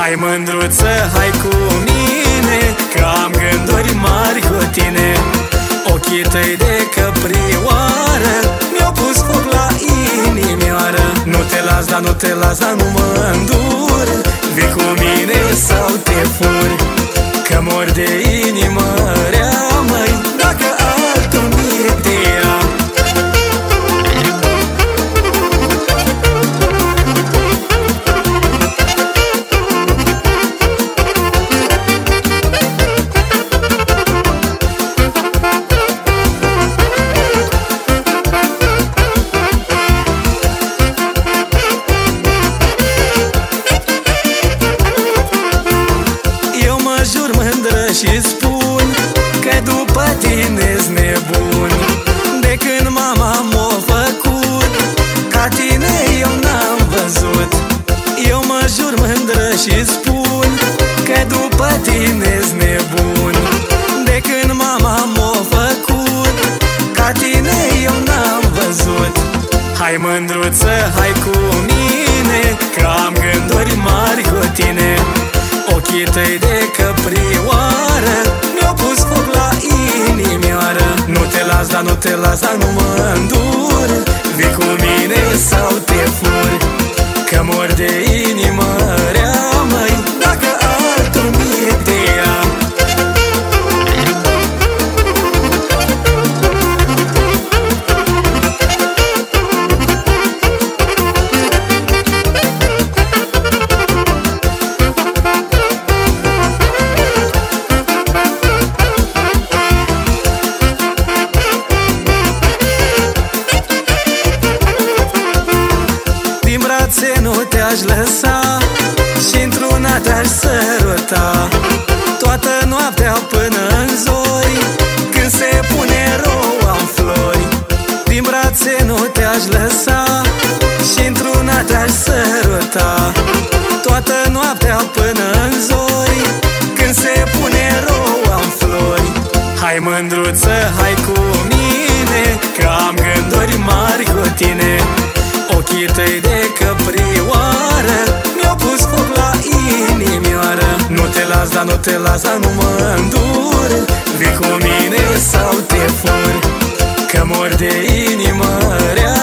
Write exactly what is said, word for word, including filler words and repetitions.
Hai mândruță, hai cu mine, că am gânduri mari cu tine. Ochii tăi de căprioară mi-au pus foc la inimioară. Nu te las, dar nu te las, dar nu mă îndur. Vii cu mine sau te furi, că mor de inimă rea, măi, dacă altul mie te ia. Și spun că după tine-s nebun. De când mama m-a făcut, ca tine eu n-am văzut. Eu mă jur mândră și spun că după tine-s nebun. De când mama m-a făcut, ca tine eu n-am văzut. Hai mândruță, hai cu mine, că am gânduri mari cu tine. Ochii tăi de căprioară mi-au pus foc la inimioară. Nu te las, dar nu te las, dar nu mă îndur. Vii cu mine sau te furi, că mor de inimă rea, măi, dacă altul mie te ia. Nu te-aș lăsa și într-una te-aș săruta toată noaptea până în zori, când se pune roa în flori. Din brațe nu te-aș lăsa și într-una te-aș săruta toată noaptea până în zori, când se pune roa în flori. Hai mândruță, hai cu mine, că am gânduri mari cu tine. Ochii tăi de căprioară mi-au pus foc la inimioară. Nu te las, dar nu te las, dar nu mă îndur. Vii cu mine sau te furi, că mor de inimă rea.